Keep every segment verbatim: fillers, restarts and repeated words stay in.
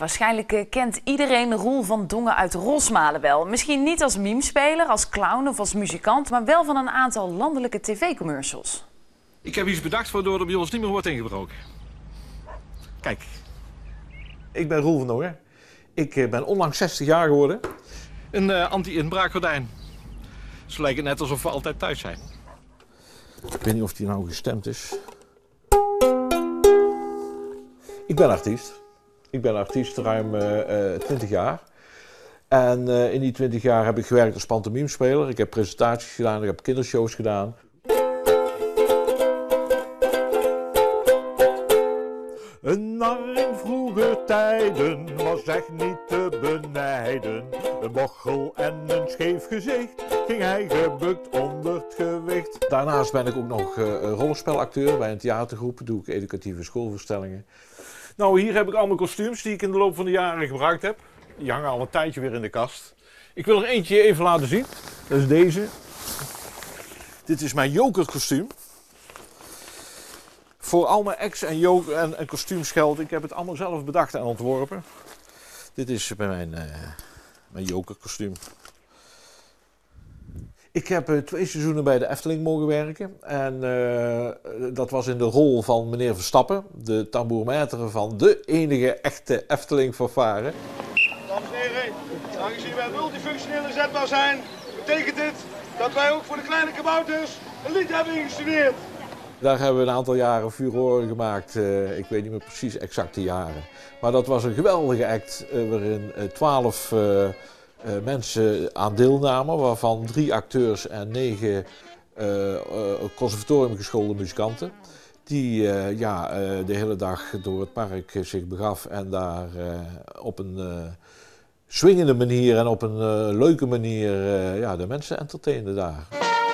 waarschijnlijk uh, kent iedereen Roel van Dongen uit Rosmalen wel. Misschien niet als memespeler, als clown of als muzikant, maar wel van een aantal landelijke tv-commercials. Ik heb iets bedacht waardoor er bij ons niet meer wordt ingebroken. Kijk. Ik ben Roel van Dongen. Ik uh, ben onlangs zestig jaar geworden. Een uh, anti-inbraakgordijn. Zo lijkt het net alsof we altijd thuis zijn. Ik weet niet of die nou gestemd is. Ik ben artiest. Ik ben artiest ruim uh, uh, twintig jaar. En uh, in die twintig jaar heb ik gewerkt als pantomimespeler. Ik heb presentaties gedaan, ik heb kindershows gedaan. Een nar in vroeger tijden was echt niet te benijden. Een bochel en een scheef gezicht ging hij gebukt onder het gewicht. Daarnaast ben ik ook nog uh, rollenspelacteur bij een theatergroep. Doe ik educatieve schoolvoorstellingen. Nou, hier heb ik allemaal kostuums die ik in de loop van de jaren gebruikt heb. Die hangen al een tijdje weer in de kast. Ik wil er eentje even laten zien. Dat is deze. Dit is mijn jokerkostuum. Voor al mijn acts en, joker en, en kostuums geldt, ik heb het allemaal zelf bedacht en ontworpen. Dit is bij mijn, uh, mijn jokerkostuum. Ik heb uh, twee seizoenen bij de Efteling mogen werken. En uh, dat was in de rol van meneer Verstappen, de tambourmaître van de enige echte Efteling fanfare. Dames en heren, aangezien wij multifunctioneel inzetbaar zijn, betekent dit dat wij ook voor de kleine kabouters een lied hebben ingestudeerd. Daar hebben we een aantal jaren furoren gemaakt, uh, ik weet niet meer precies exact de jaren. Maar dat was een geweldige act uh, waarin twaalf uh, uh, mensen aan deelnamen, waarvan drie acteurs en negen uh, uh, conservatoriumgeschoolde muzikanten. Die uh, ja, uh, de hele dag door het park uh, zich begaf en daar uh, op een uh, swingende manier en op een uh, leuke manier uh, ja, de mensen entertainde daar.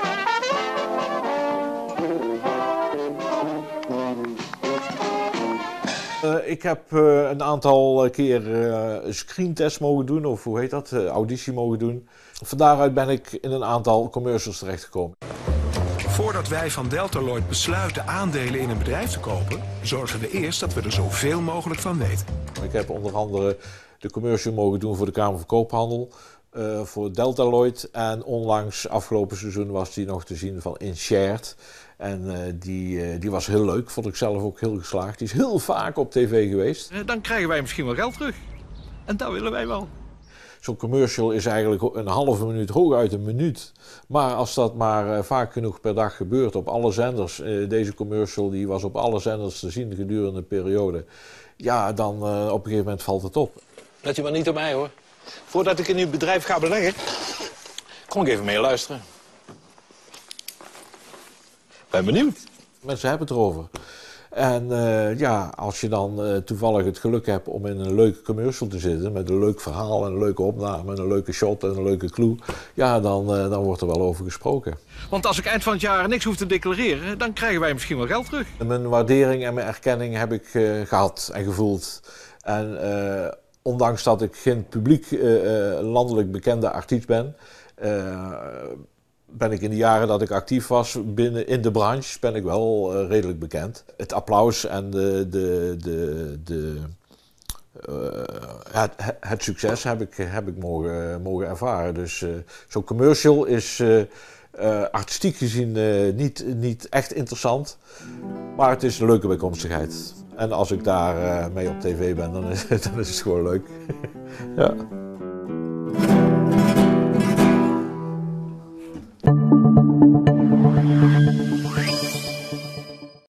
Uh, ik heb uh, een aantal keer uh, een screentest mogen doen, of hoe heet dat, uh, auditie mogen doen. Van daaruit ben ik in een aantal commercials terechtgekomen. Voordat wij van Deltaloid besluiten aandelen in een bedrijf te kopen, zorgen we eerst dat we er zoveel mogelijk van weten. Ik heb onder andere de commercial mogen doen voor de Kamer van Koophandel, uh, voor Deltaloid. En onlangs, afgelopen seizoen, was die nog te zien van InShared. En uh, die, uh, die was heel leuk, vond ik zelf ook heel geslaagd. Die is heel vaak op tv geweest. Dan krijgen wij misschien wel geld terug. En dat willen wij wel. Zo'n commercial is eigenlijk een halve minuut, hooguit een minuut. Maar als dat maar uh, vaak genoeg per dag gebeurt op alle zenders. Uh, deze commercial die was op alle zenders te zien gedurende een periode. Ja, dan uh, op een gegeven moment valt het op. Let u maar niet op mij hoor. Voordat ik in uw bedrijf ga beleggen, kom ik even mee luisteren. Ben benieuwd. Mensen hebben het erover. En uh, ja, als je dan uh, toevallig het geluk hebt om in een leuke commercial te zitten, met een leuk verhaal en een leuke opname en een leuke shot en een leuke clue, ja, dan, uh, dan wordt er wel over gesproken. Want als ik eind van het jaar niks hoef te declareren, dan krijgen wij misschien wel geld terug. Mijn waardering en mijn erkenning heb ik uh, gehad en gevoeld. En uh, ondanks dat ik geen publiek uh, uh, landelijk bekende artiest ben, uh, ben ik in de jaren dat ik actief was binnen in de branche, ben ik wel uh, redelijk bekend. Het applaus en de, de, de, de, uh, het, het succes heb ik, heb ik mogen, mogen ervaren. Dus uh, zo'n commercial is uh, uh, artistiek gezien uh, niet, niet echt interessant, maar het is een leuke bijkomstigheid. En als ik daar uh, mee op tv ben, dan is, dan is het gewoon leuk. Ja. Thank you.